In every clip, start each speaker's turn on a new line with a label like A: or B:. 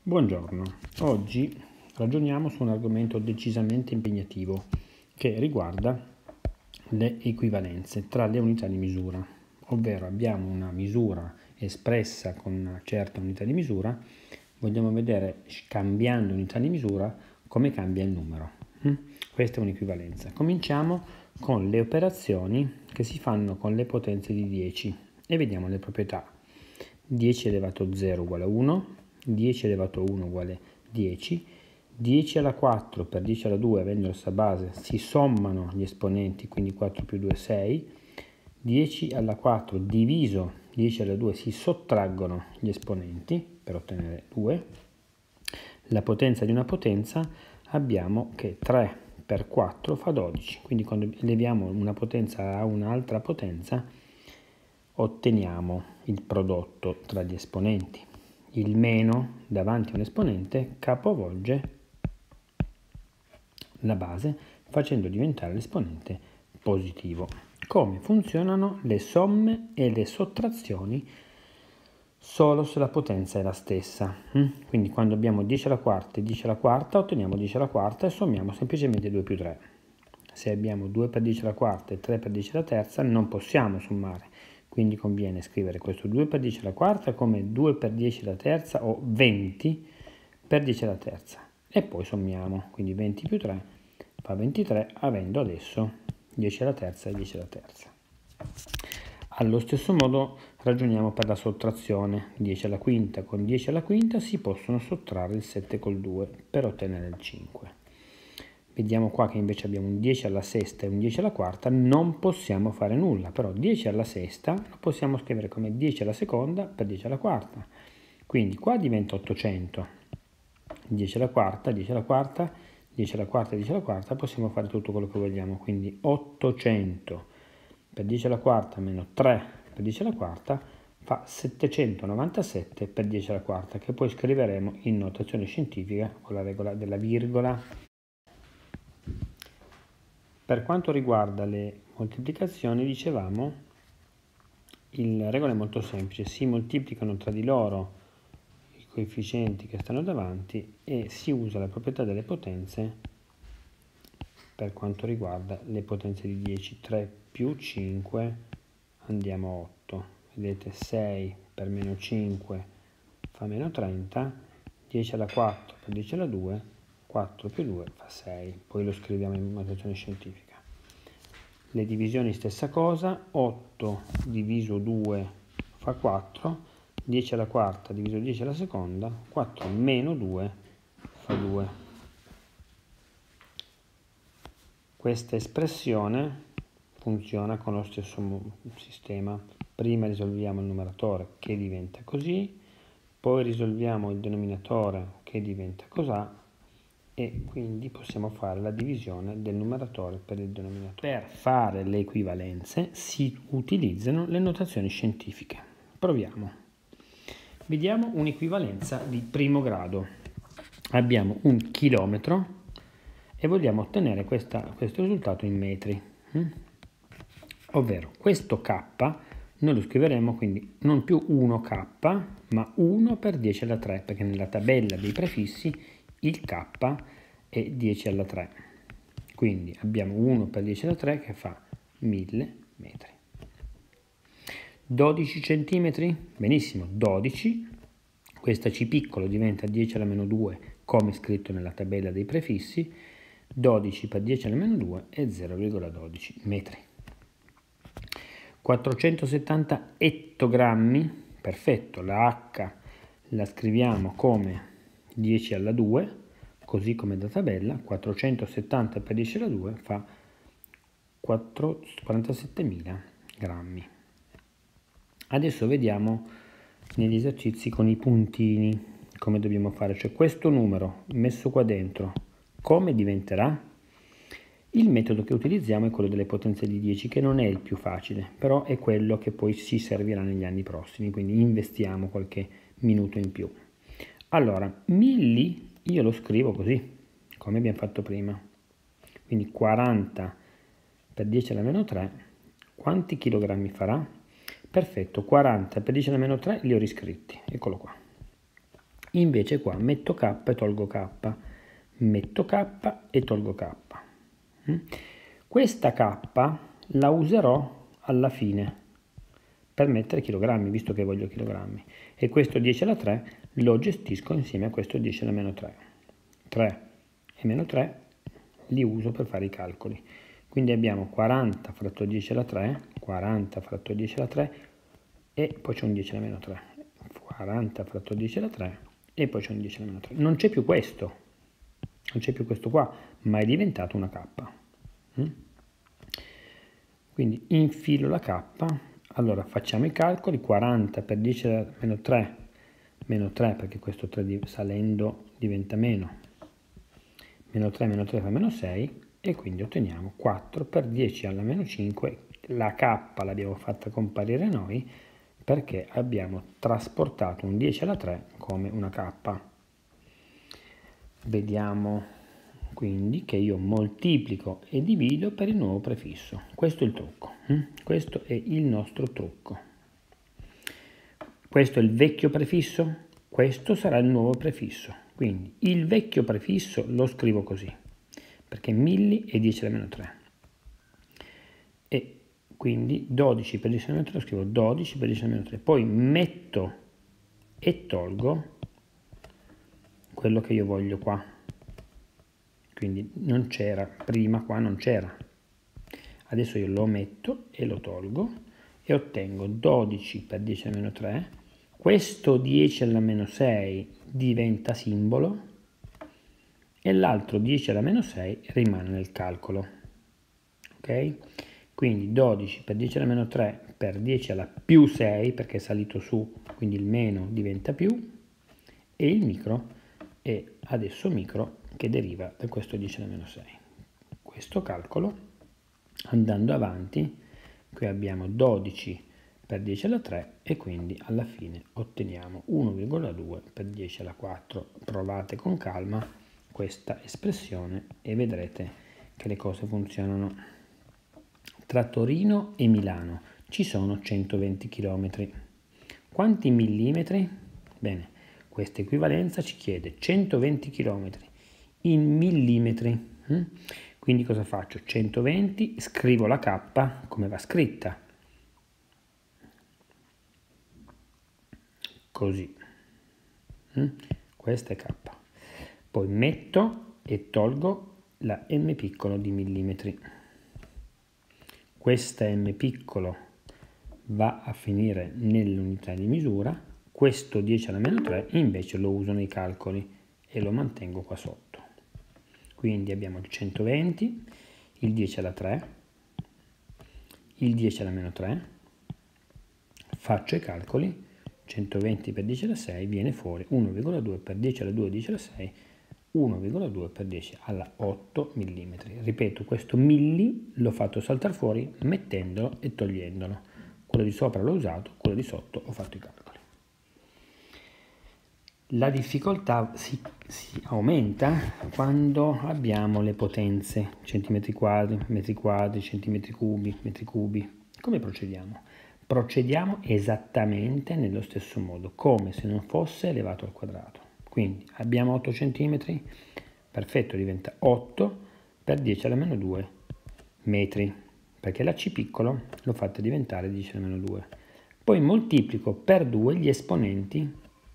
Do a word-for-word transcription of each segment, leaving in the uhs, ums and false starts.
A: Buongiorno, oggi ragioniamo su un argomento decisamente impegnativo che riguarda le equivalenze tra le unità di misura, ovvero abbiamo una misura espressa con una certa unità di misura, vogliamo vedere cambiando unità di misura come cambia il numero. Questa è un'equivalenza. Cominciamo con le operazioni che si fanno con le potenze di dieci e vediamo le proprietà. dieci elevato a zero uguale a uno, dieci elevato a uno uguale dieci, dieci alla quattro per dieci alla due, avendo la stessa base, si sommano gli esponenti, quindi quattro più due è sei, dieci alla quattro diviso dieci alla due si sottraggono gli esponenti per ottenere due, la potenza di una potenza abbiamo che tre per quattro fa dodici, quindi quando eleviamo una potenza a un'altra potenza otteniamo il prodotto tra gli esponenti. Il meno davanti a un esponente capovolge la base facendo diventare l'esponente positivo. Come funzionano le somme e le sottrazioni solo se la potenza è la stessa? Quindi quando abbiamo dieci alla quarta e dieci alla quarta otteniamo dieci alla quarta e sommiamo semplicemente due più tre. Se abbiamo due per dieci alla quarta e tre per dieci alla terza non possiamo sommare. Quindi conviene scrivere questo due per dieci alla quarta come due per dieci alla terza o venti per dieci alla terza. E poi sommiamo, quindi venti più tre fa ventitré, avendo adesso dieci alla terza e dieci alla terza. Allo stesso modo ragioniamo per la sottrazione. dieci alla quinta con dieci alla quinta si possono sottrarre il sette col due per ottenere il cinque. Vediamo qua che invece abbiamo un dieci alla sesta e un dieci alla quarta, non possiamo fare nulla, però dieci alla sesta lo possiamo scrivere come dieci alla seconda per dieci alla quarta. Quindi qua diventa ottocento, dieci alla quarta, dieci alla quarta, dieci alla quarta, dieci alla quarta, possiamo fare tutto quello che vogliamo, quindi ottocento per dieci alla quarta meno tre per dieci alla quarta fa settecentonovantasette per dieci alla quarta, che poi scriveremo in notazione scientifica con la regola della virgola. Per quanto riguarda le moltiplicazioni, dicevamo, la regola è molto semplice, si moltiplicano tra di loro i coefficienti che stanno davanti e si usa la proprietà delle potenze per quanto riguarda le potenze di dieci, tre più cinque andiamo a otto, vedete sei per meno cinque fa meno trenta, dieci alla quattro per dieci alla due, quattro più due fa sei, poi lo scriviamo in notazione scientifica. Le divisioni stessa cosa, otto diviso due fa quattro, dieci alla quarta diviso dieci alla seconda, quattro meno due fa due. Questa espressione funziona con lo stesso sistema. Prima risolviamo il numeratore che diventa così, poi risolviamo il denominatore che diventa così, e quindi possiamo fare la divisione del numeratore per il denominatore. Per fare le equivalenze si utilizzano le notazioni scientifiche. Proviamo. Vediamo un'equivalenza di primo grado. Abbiamo un chilometro e vogliamo ottenere questa, questo risultato in metri. Ovvero questo K noi lo scriveremo quindi non più uno K ma uno per dieci alla tre, perché nella tabella dei prefissi il K è dieci alla tre, quindi abbiamo uno per dieci alla tre che fa mille metri. dodici centimetri? Benissimo, dodici, questa C piccolo diventa dieci alla meno due come scritto nella tabella dei prefissi, dodici per dieci alla meno due è zero virgola dodici metri. quattrocentosettanta ettogrammi, perfetto, la H la scriviamo come dieci alla due, così come da tabella, quattrocentosettanta per dieci alla due fa quarantasettemila grammi. Adesso vediamo negli esercizi con i puntini come dobbiamo fare, cioè questo numero messo qua dentro come diventerà? Il metodo che utilizziamo è quello delle potenze di dieci, che non è il più facile, però è quello che poi ci servirà negli anni prossimi, quindi investiamo qualche minuto in più. Allora, milli io lo scrivo così, come abbiamo fatto prima, quindi quaranta per dieci alla meno tre, quanti chilogrammi farà? Perfetto, quaranta per dieci alla meno tre li ho riscritti, eccolo qua. Invece qua metto K e tolgo K, metto K e tolgo K. Questa K la userò alla fine per mettere chilogrammi, visto che voglio chilogrammi. E questo dieci alla tre lo gestisco insieme a questo dieci alla meno tre. tre e meno tre li uso per fare i calcoli. Quindi abbiamo quaranta fratto dieci alla tre, quaranta fratto dieci alla tre e poi c'è un dieci alla meno tre. quaranta fratto dieci alla tre e poi c'è un dieci alla meno tre. Non c'è più questo, non c'è più questo qua, ma è diventato una K. Quindi infilo la K, allora facciamo i calcoli, quaranta per dieci alla meno tre, meno tre perché questo tre salendo diventa meno, meno tre, meno tre fa meno sei e quindi otteniamo quattro per dieci alla meno cinque, la K l'abbiamo fatta comparire noi perché abbiamo trasportato un dieci alla tre come una K. Vediamo quindi che io moltiplico e divido per il nuovo prefisso. Questo è il trucco, questo è il nostro trucco. Questo è il vecchio prefisso, questo sarà il nuovo prefisso. Quindi il vecchio prefisso lo scrivo così, perché milli è dieci alla meno tre. E quindi dodici per dieci alla meno tre lo scrivo dodici per dieci alla meno tre. Poi metto e tolgo quello che io voglio qua. Quindi non c'era, prima qua non c'era. Adesso io lo metto e lo tolgo e ottengo dodici per dieci alla meno tre. Questo dieci alla meno sei diventa simbolo e l'altro dieci alla meno sei rimane nel calcolo. Ok? Quindi dodici per dieci alla meno tre per dieci alla più sei, perché è salito su, quindi il meno diventa più, e il micro è adesso micro che deriva da questo dieci alla meno sei. Questo calcolo, andando avanti, qui abbiamo dodici per dieci alla tre e quindi alla fine otteniamo uno virgola due per dieci alla quattro. Provate con calma questa espressione e vedrete che le cose funzionano. Tra Torino e Milano ci sono centoventi chilometri. Quanti millimetri? Bene, questa equivalenza ci chiede centoventi chilometri in millimetri. Quindi cosa faccio? centoventi, scrivo la K come va scritta. Così. Questa è K. Poi metto e tolgo la M piccolo di millimetri. Questa M piccolo va a finire nell'unità di misura, questo dieci alla meno tre invece lo uso nei calcoli e lo mantengo qua sotto. Quindi abbiamo il centoventi, il dieci alla tre, il dieci alla meno tre, faccio i calcoli, centoventi per dieci alla sei viene fuori uno virgola due per dieci alla due, dieci alla sei, uno virgola due per dieci alla otto millimetri. Ripeto, questo milli l'ho fatto saltare fuori mettendolo e togliendolo. Quello di sopra l'ho usato, quello di sotto ho fatto i calcoli. La difficoltà si, si aumenta quando abbiamo le potenze, centimetri quadri, metri quadri, centimetri cubi, metri cubi. Come procediamo? Procediamo esattamente nello stesso modo, come se non fosse elevato al quadrato. Quindi abbiamo otto centimetri, perfetto, diventa otto per dieci alla meno due metri, perché la C piccolo l'ho fatta diventare dieci alla meno due. Poi moltiplico per due gli esponenti,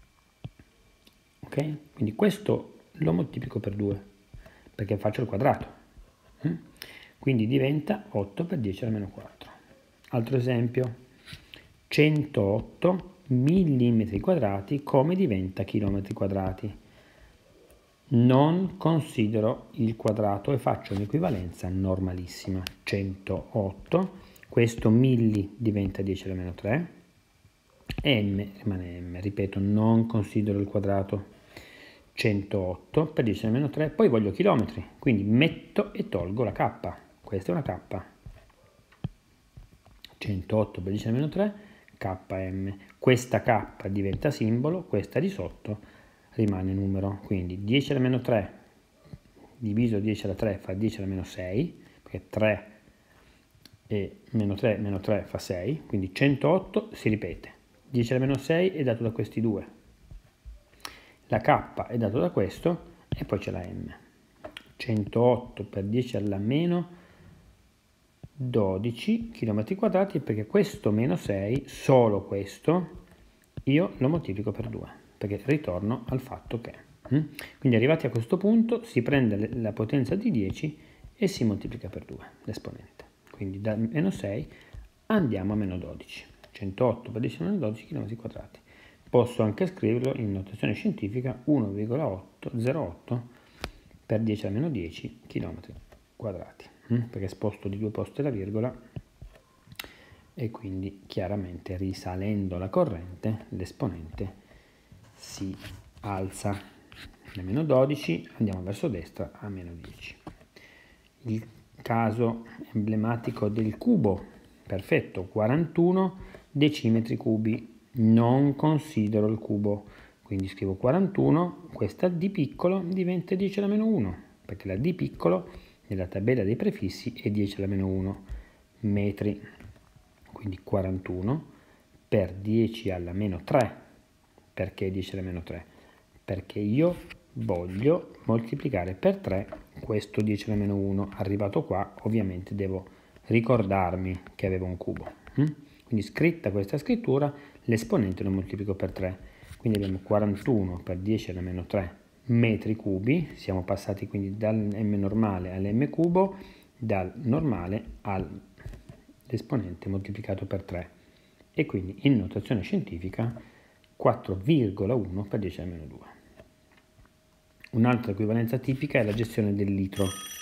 A: ok? Quindi questo lo moltiplico per due, perché faccio il quadrato. Quindi diventa otto per dieci alla meno quattro. Altro esempio, centootto millimetri quadrati, come diventa chilometri quadrati? Non considero il quadrato e faccio un'equivalenza normalissima. centootto, questo milli diventa dieci alla meno tre, m rimane m, ripeto, non considero il quadrato. centootto per dieci alla meno tre, poi voglio chilometri, quindi metto e tolgo la k, questa è una k. centootto per dieci alla meno tre, km, questa k diventa simbolo, questa di sotto rimane numero, quindi dieci alla meno tre diviso dieci alla tre fa dieci alla meno sei, perché tre e meno tre meno tre fa sei, quindi centootto si ripete, dieci alla meno sei è dato da questi due, La K è dato da questo e poi c'è la M. centootto per dieci alla meno dodici chilometri quadrati, perché questo meno sei, solo questo, io lo moltiplico per due, perché ritorno al fatto che. Quindi arrivati a questo punto si prende la potenza di dieci e si moltiplica per due, l'esponente. Quindi da meno sei andiamo a meno dodici. centootto per dieci alla meno dodici chilometri quadrati. Posso anche scriverlo in notazione scientifica uno virgola ottocentotto per dieci alla meno dieci chilometri quadrati, perché sposto di due posti la virgola e quindi chiaramente risalendo la corrente l'esponente si alza. Da meno dodici andiamo verso destra a meno dieci. Il caso emblematico del cubo, perfetto, quarantuno decimetri cubi. Non considero il cubo, quindi scrivo quarantuno, questa d piccolo diventa dieci alla meno uno, perché la d piccolo nella tabella dei prefissi è dieci alla meno uno metri, quindi quarantuno per dieci alla meno tre. Perché dieci alla meno tre? Perché io voglio moltiplicare per tre questo dieci alla meno uno. Arrivato qua ovviamente devo ricordarmi che avevo un cubo. Quindi scritta questa scrittura, l'esponente lo moltiplico per tre. Quindi abbiamo quarantuno per dieci alla meno tre metri cubi. Siamo passati quindi dal m normale all'm cubo, dal normale all'esponente moltiplicato per tre. E quindi in notazione scientifica quattro virgola uno per dieci alla meno due. Un'altra equivalenza tipica è la gestione del litro.